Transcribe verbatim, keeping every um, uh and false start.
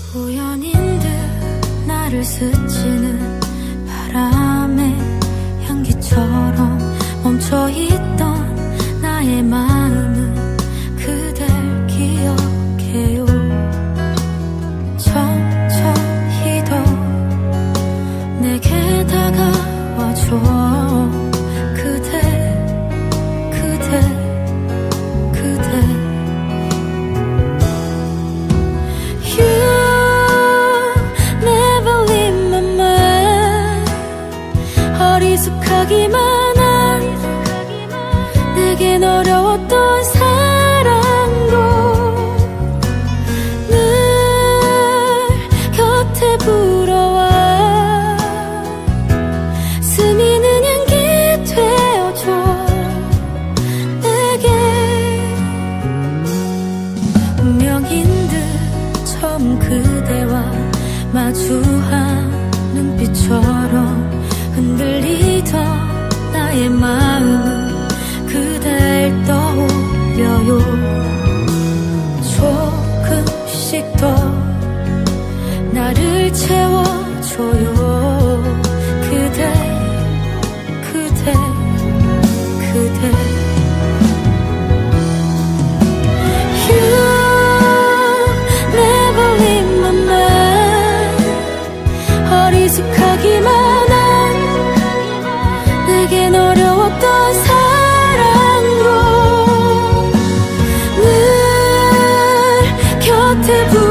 우연인 듯 나를 스치는 바람의 향기처럼 멈춰있던 나의 마음은 그댈 기억해요. 천천히 더 내게 다가와줘. 그대 그대 그대 You never leave my mind. 어리숙하기만 한 내겐 어려웠던 사랑도 늘 곁에 불어와 스미는 향기 되어줘 내게. 운명인 듯 처음 그대와 마주한 눈빛처럼 흔들리던 나의 마음은 그댈 떠올려요. 조금씩 더 나를 채워줘요. 그대 그대 그대 You never leave my mind. 어리숙하기만 한 내겐 어려웠던 사랑도 늘 곁에 부